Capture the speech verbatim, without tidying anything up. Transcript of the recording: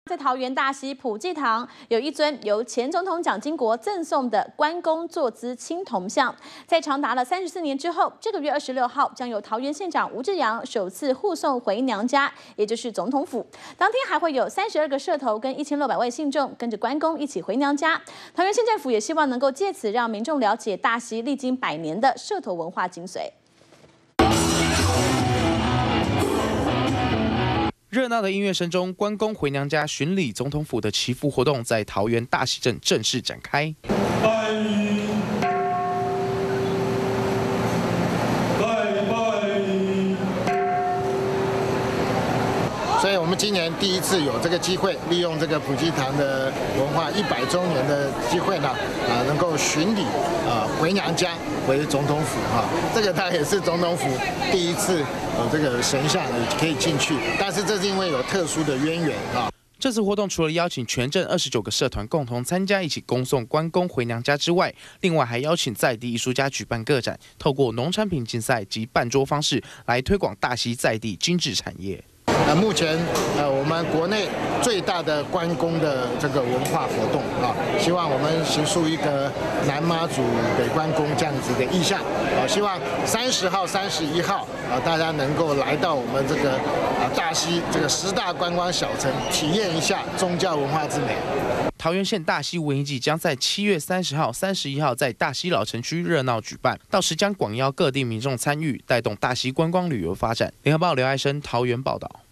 在桃园大溪普济堂有一尊由前总统蒋经国赠送的关公坐姿青铜像，在长达了三十四年之后，这个月二十六号将由桃园县长吴志阳首次护送回娘家，也就是总统府。当天还会有三十二个社头跟一千六百位信众跟着关公一起回娘家。桃园县政府也希望能够借此让民众了解大溪历经百年的社头文化精髓。 热闹的音乐声中，关公回娘家巡礼总统府的祈福活动在桃园大溪镇正式展开。 所以，我们今年第一次有这个机会，利用这个普济堂的文化一百周年的机会呢，啊，能够巡礼啊回娘家，回总统府哈、啊。这个它也是总统府第一次有这个神像也可以进去，但是这是因为有特殊的渊源啊。 这次活动除了邀请全镇二十九个社团共同参加，一起恭送关公回娘家之外，另外还邀请在地艺术家举办个展，透过农产品竞赛及办桌方式来推广大溪在地精致产业。 呃，目前呃，我们国内最大的关公的这个文化活动啊，希望我们形塑一个南妈祖北关公这样子的意象啊，希望三十号、三十一号啊，大家能够来到我们这个啊大溪这个十大观光小城，体验一下宗教文化之美。 桃园县大溪文艺季将在七月三十号、三十一号在大溪老城区热闹举办，到时将广邀各地民众参与，带动大溪观光旅游发展。联合报刘爱生桃园报道。